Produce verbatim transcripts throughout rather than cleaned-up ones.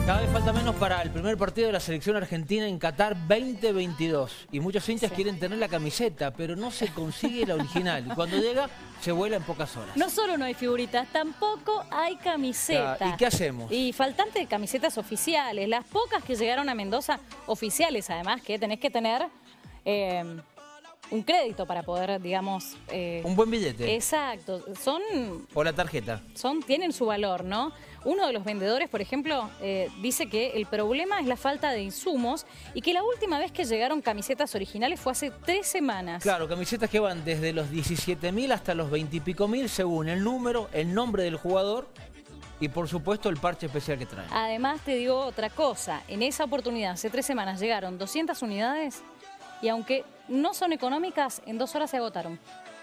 Cada vez falta menos para el primer partido de la selección argentina en Qatar veinte veintidós. Y muchos hinchas sí. quieren tener la camiseta, pero no se consigue la original. Y cuando llega, se vuela en pocas horas. No solo no hay figuritas, tampoco hay camiseta. ¿Y qué hacemos? Y faltante de camisetas oficiales. Las pocas que llegaron a Mendoza, oficiales además, que tenés que tener eh, un crédito para poder, digamos... Eh, un buen billete. Exacto. Son... O la tarjeta. Son, tienen su valor, ¿no? Uno de los vendedores, por ejemplo, eh, dice que el problema es la falta de insumos y que la última vez que llegaron camisetas originales fue hace tres semanas. Claro, camisetas que van desde los diecisiete mil hasta los veinte y pico mil según el número, el nombre del jugador y por supuesto el parche especial que traen. Además te digo otra cosa, en esa oportunidad hace tres semanas llegaron doscientas unidades y aunque no son económicas, en dos horas se agotaron.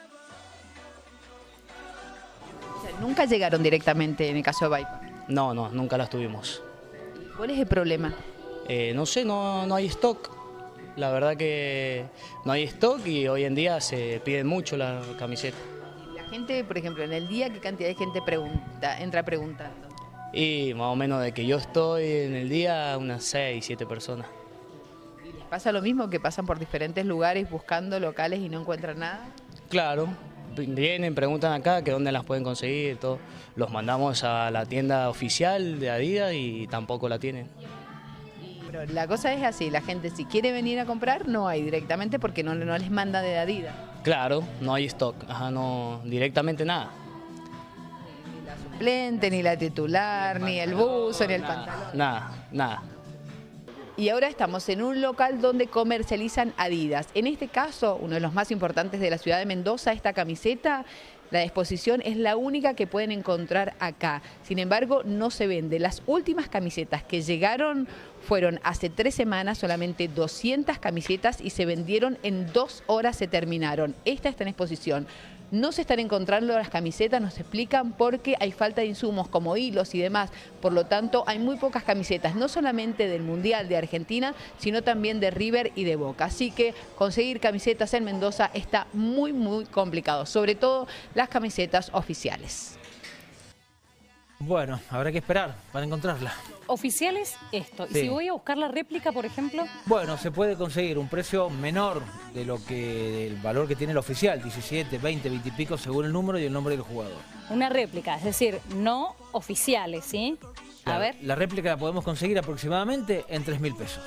O sea, nunca llegaron directamente en el caso de Baipa. No, no, nunca las tuvimos. ¿Cuál es el problema? Eh, no sé, no, no hay stock. La verdad que no hay stock y hoy en día se piden mucho la camiseta. La gente, por ejemplo, en el día, ¿qué cantidad de gente pregunta, entra preguntando? Y más o menos de que yo estoy en el día, unas seis, siete personas. ¿Y les pasa lo mismo, que pasan por diferentes lugares buscando locales y no encuentran nada? Claro. Vienen, preguntan acá que dónde las pueden conseguir, todo. Los mandamos a la tienda oficial de Adidas y tampoco la tienen. Pero la cosa es así, la gente si quiere venir a comprar no hay directamente porque no, no les manda de Adidas. Claro, no hay stock, ajá, no, directamente nada. Ni la suplente, ni la titular, ni el buzo, ni el nada, pantalón. Nada, nada. Y ahora estamos en un local donde comercializan Adidas. En este caso, uno de los más importantes de la ciudad de Mendoza, esta camiseta, la exposición es la única que pueden encontrar acá. Sin embargo, no se vende. Las últimas camisetas que llegaron fueron hace tres semanas, solamente doscientas camisetas y se vendieron en dos horas, se terminaron. Esta está en exposición. No se están encontrando las camisetas, nos explican, porque hay falta de insumos como hilos y demás. Por lo tanto, hay muy pocas camisetas, no solamente del Mundial de Argentina, sino también de River y de Boca. Así que conseguir camisetas en Mendoza está muy, muy complicado, sobre todo las camisetas oficiales. Bueno, habrá que esperar para encontrarla. Oficiales, esto. Sí. Y si voy a buscar la réplica, por ejemplo... Bueno, se puede conseguir un precio menor de lo que del valor que tiene el oficial, diecisiete, veinte, veinte y pico, según el número y el nombre del jugador. Una réplica, es decir, no oficiales, ¿sí? La, a ver. La réplica la podemos conseguir aproximadamente en tres mil pesos.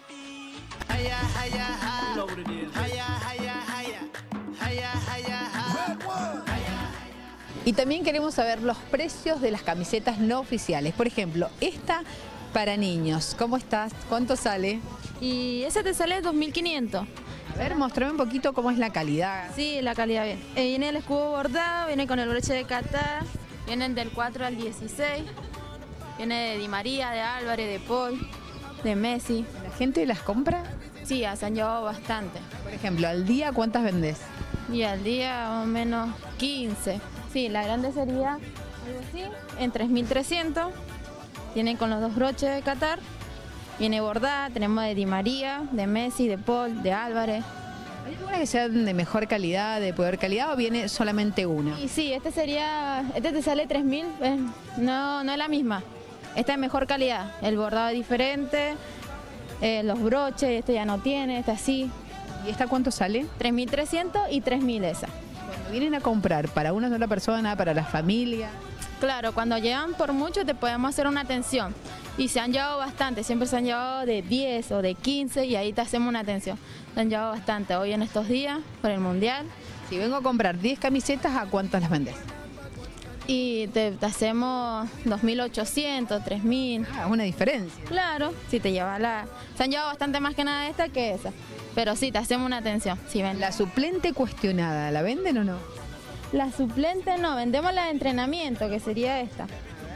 Y también queremos saber los precios de las camisetas no oficiales. Por ejemplo, esta para niños. ¿Cómo estás? ¿Cuánto sale? Y ese te sale dos mil quinientos. A ver, mostrame un poquito cómo es la calidad. Sí, la calidad bien. Eh, viene el escudo bordado, viene con el broche de Qatar, vienen del cuatro al dieciséis, viene de Di María, de Álvarez, de Paul, de Messi. ¿La gente las compra? Sí, se han llevado bastante. Por ejemplo, ¿al día cuántas vendés? Y al día más o menos quince. Sí, la grande sería algo así, en tres mil trescientos. Vienen con los dos broches de Qatar. Viene bordada, tenemos de Di María, de Messi, de Paul, de Álvarez. ¿Hay alguna que sea de mejor calidad, de peor calidad o viene solamente una? Y sí, este sería, este te sale tres mil, eh, no, no es la misma. Esta es mejor calidad, el bordado es diferente, eh, los broches, este ya no tiene, este así. ¿Y esta cuánto sale? tres mil trescientos y tres mil esa. Cuando vienen a comprar para una sola persona, para la familia... Claro, cuando llegan por mucho te podemos hacer una atención. Y se han llevado bastante, siempre se han llevado de diez o de quince y ahí te hacemos una atención. Se han llevado bastante hoy en estos días por el Mundial. Si vengo a comprar diez camisetas, ¿a cuántas las vendés? Y te, te hacemos dos mil ochocientos, tres mil. Ah, es una diferencia. Claro, si te lleva la... Se han llevado bastante más que nada esta que esa. Pero sí, te hacemos una atención. Si ven. La suplente cuestionada, ¿la venden o no? La suplente no, vendemos la de entrenamiento, que sería esta.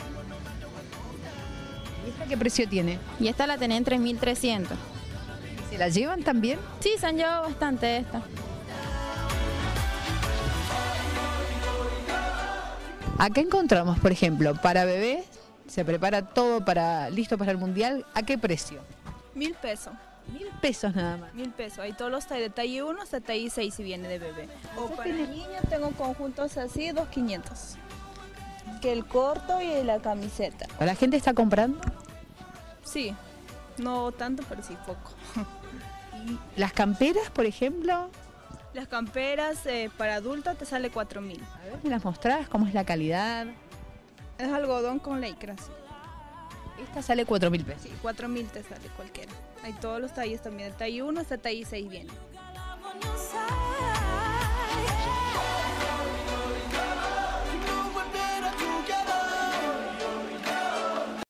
¿Y esta qué precio tiene? Y esta la tenés en tres mil trescientos. ¿Se la llevan también? Sí, se han llevado bastante esta. Acá encontramos, por ejemplo, para bebés, se prepara todo para listo para el Mundial. ¿A qué precio? Mil pesos. Mil pesos nada más. Mil pesos. Hay todos los de talla uno hasta talla seis si viene de bebé. O para niños tengo conjuntos así, dos quinientos. Que el corto y la camiseta. ¿La gente está comprando? Sí, no tanto, pero sí poco. ¿Y las camperas, por ejemplo? Las camperas eh, para adultos te sale cuatro mil. A ver, ¿me las mostrás? ¿Cómo es la calidad? Es algodón con lycra, sí. Esta sale cuatro mil pesos. Sí, cuatro mil te sale cualquiera. Hay todos los talles también, el talle uno hasta talle seis viene.